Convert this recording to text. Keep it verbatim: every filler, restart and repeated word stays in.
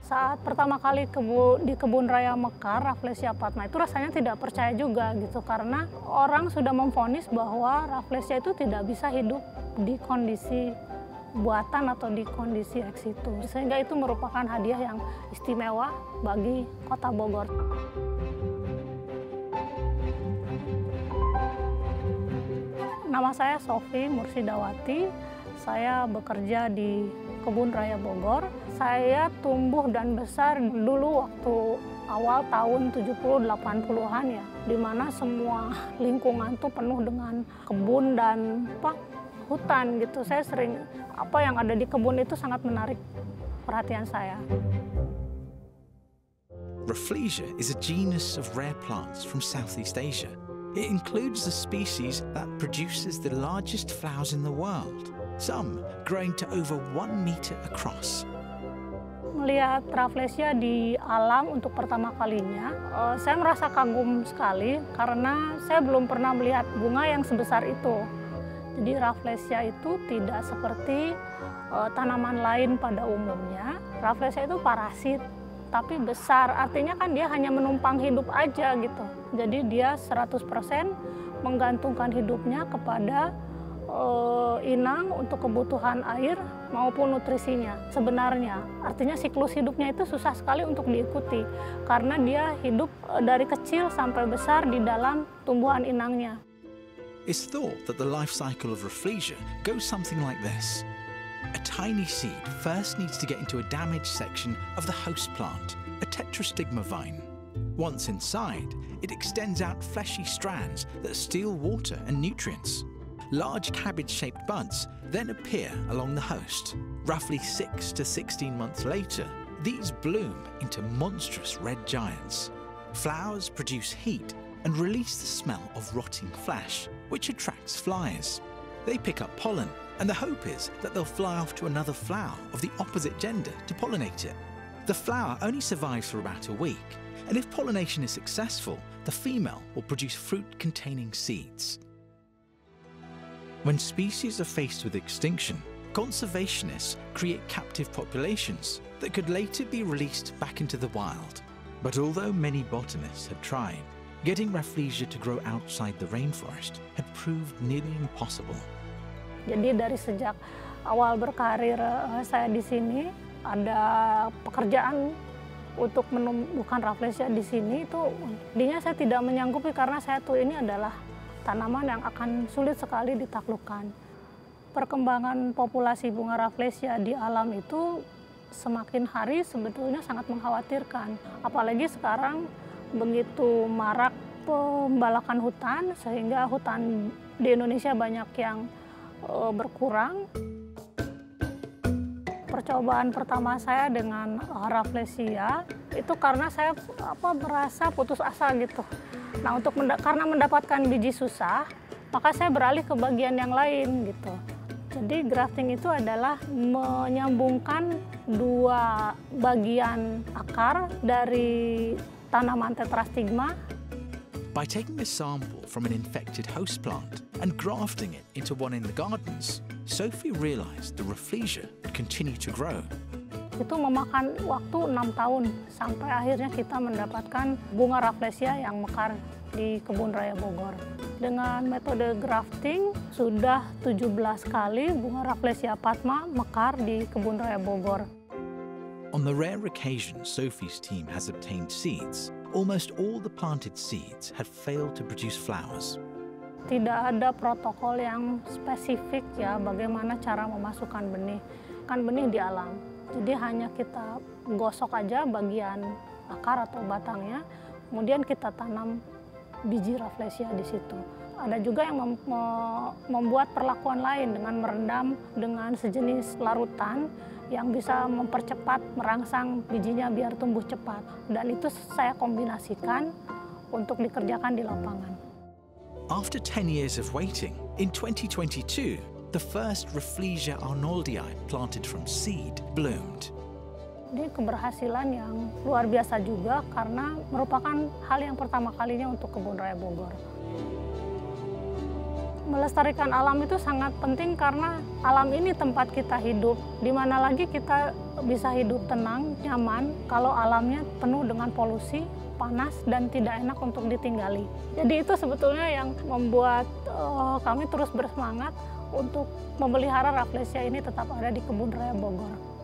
Saat pertama kali kebu, di Kebun Raya Mekar, Rafflesia Padma itu rasanya tidak percaya juga gitu, karena orang sudah memvonis bahwa Rafflesia itu tidak bisa hidup di kondisi buatan atau di kondisi ex situ. Sehingga itu merupakan hadiah yang istimewa bagi Kota Bogor. Nama saya Sofi Mursidawati, saya bekerja di Kebun Raya Bogor. Saya tumbuh dan besar dulu waktu awal tahun tujuh puluh delapan puluhan ya, di mana semua lingkungan tuh penuh dengan kebun dan apa, hutan gitu. Saya sering, apa yang ada di kebun itu sangat menarik perhatian saya. Rafflesia is a genus of rare plants from Southeast Asia. It includes the species that produces the largest flowers in the world, some growing to over one meter across. Melihat Rafflesia di alam untuk pertama kalinya, uh, saya merasa kagum sekali karena saya belum pernah melihat bunga yang sebesar itu. Jadi Rafflesia itu tidak seperti uh, tanaman lain pada umumnya. Rafflesia itu parasit, tapi besar, artinya kan dia hanya menumpang hidup aja gitu. Jadi dia seratus persen menggantungkan hidupnya kepada uh, inang untuk kebutuhan air maupun nutrisinya sebenarnya. Artinya siklus hidupnya itu susah sekali untuk diikuti karena dia hidup uh, dari kecil sampai besar di dalam tumbuhan inangnya. It's thought that the life cycle of Rafflesia goes something like this. A tiny seed first needs to get into a damaged section of the host plant, a tetrastigma vine. Once inside, it extends out fleshy strands that steal water and nutrients. Large cabbage-shaped buds then appear along the host. Roughly six to sixteen months later, these bloom into monstrous red giants. Flowers produce heat and release the smell of rotting flesh, which attracts flies. They pick up pollen, and the hope is that they'll fly off to another flower of the opposite gender to pollinate it. The flower only survives for about a week, and if pollination is successful, the female will produce fruit containing seeds. When species are faced with extinction, conservationists create captive populations that could later be released back into the wild. But although many botanists had tried, getting Rafflesia to grow outside the rainforest had proved nearly impossible. Jadi dari sejak awal berkarir saya di sini, ada pekerjaan untuk menumbuhkan Rafflesia di sini itu, intinya saya tidak menyanggupi karena saya tuh ini adalah tanaman yang akan sulit sekali ditaklukkan. Perkembangan populasi bunga Rafflesia di alam itu semakin hari sebetulnya sangat mengkhawatirkan. Apalagi sekarang begitu marak pembalakan hutan sehingga hutan di Indonesia banyak yang uh, berkurang. Percobaan pertama saya dengan Rafflesia itu karena saya apa merasa putus asa gitu. Nah, untuk menda karena mendapatkan biji susah, maka saya beralih ke bagian yang lain gitu. Jadi grafting itu adalah menyambungkan dua bagian akar dari tanaman tetrastigma. By taking a sample from an infected host plant and grafting it into one in the gardens, Sophie realized the Rafflesia would continue to grow. Itu memakan waktu enam tahun sampai akhirnya kita mendapatkan bunga Rafflesia yang mekar di Kebun Raya Bogor. Dengan metode grafting sudah tujuh belas kali bunga Rafflesia Padma mekar di Kebun Raya Bogor. On the rare occasion Sophie's team has obtained seeds, almost all the planted seeds had failed to produce flowers. Tidak ada protokol yang spesifik ya bagaimana cara memasukkan benih. Kan benih di alam. Jadi hanya kita gosok aja bagian akar atau batangnya, kemudian kita tanam biji Rafflesia di situ. Ada juga yang mem membuat perlakuan lain dengan merendam dengan sejenis larutan yang bisa mempercepat merangsang bijinya biar tumbuh cepat. Dan itu saya kombinasikan untuk dikerjakan di lapangan. After ten years of waiting, in twenty twenty-two, the first Rafflesia arnoldii planted from seed bloomed. Ini keberhasilan yang luar biasa juga karena merupakan hal yang pertama kalinya untuk Kebun Raya Bogor. Melestarikan alam itu sangat penting karena alam ini tempat kita hidup. Di mana lagi kita bisa hidup tenang, nyaman kalau alamnya penuh dengan polusi, panas, dan tidak enak untuk ditinggali. Jadi itu sebetulnya yang membuat uh, kami terus bersemangat untuk memelihara Rafflesia ini tetap ada di Kebun Raya Bogor.